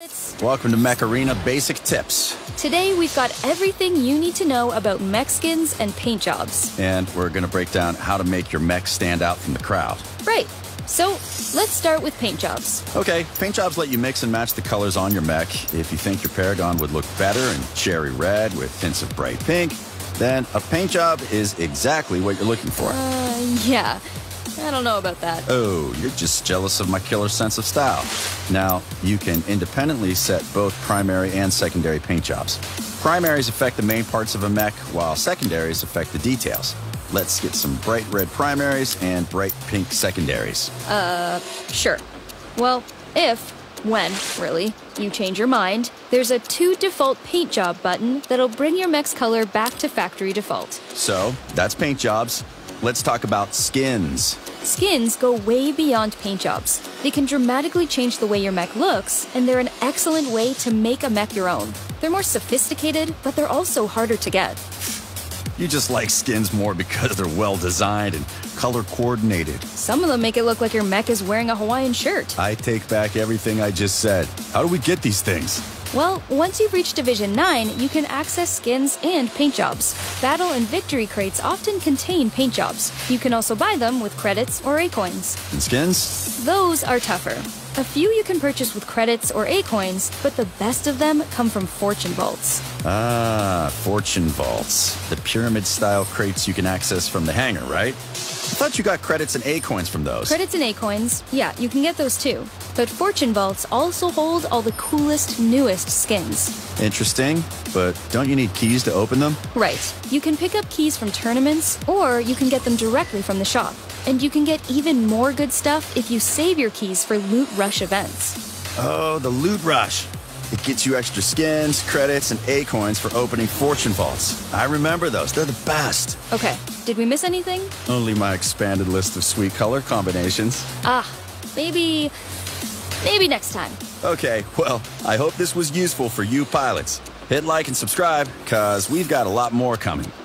Welcome to Mech Arena Basic Tips. Today we've got everything you need to know about mech skins and paint jobs. And we're going to break down how to make your mech stand out from the crowd. Right. So let's start with paint jobs. Okay, paint jobs let you mix and match the colors on your mech. If you think your Paragon would look better in cherry red with hints of bright pink, then a paint job is exactly what you're looking for. Yeah. I don't know about that. Oh, you're just jealous of my killer sense of style. Now, you can independently set both primary and secondary paint jobs. Primaries affect the main parts of a mech, while secondaries affect the details. Let's get some bright red primaries and bright pink secondaries. Sure. Well, when, really, you change your mind, there's a To Default Paint Job button that'll bring your mech's color back to factory default. So, that's paint jobs. Let's talk about skins. Skins go way beyond paint jobs. They can dramatically change the way your mech looks, and they're an excellent way to make a mech your own. They're more sophisticated, but they're also harder to get. You just like skins more because they're well designed and color coordinated. Some of them make it look like your mech is wearing a Hawaiian shirt. I take back everything I just said. How do we get these things? Well, once you've reached Division 9, you can access skins and paint jobs. Battle and victory crates often contain paint jobs. You can also buy them with credits or A-coins. And skins? Those are tougher. A few you can purchase with credits or A-coins, but the best of them come from Fortune Vaults. Ah, Fortune Vaults. The pyramid-style crates you can access from the hangar, right? I thought you got credits and A-coins from those. Credits and A-coins, yeah, you can get those too. But Fortune Vaults also hold all the coolest, newest skins. Interesting, but don't you need keys to open them? Right. You can pick up keys from tournaments, or you can get them directly from the shop. And you can get even more good stuff if you save your keys for Loot Rush events. Oh, the Loot Rush. It gets you extra skins, credits, and A-coins for opening Fortune Vaults. I remember those. They're the best. Okay, did we miss anything? Only my expanded list of sweet color combinations. Maybe next time. Okay, well, I hope this was useful for you pilots. Hit like and subscribe, cause we've got a lot more coming.